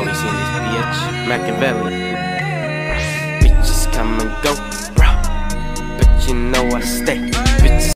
Machiavelli's in this bitch. Machiavelli. Bitches come and go, bro, but you know I stay.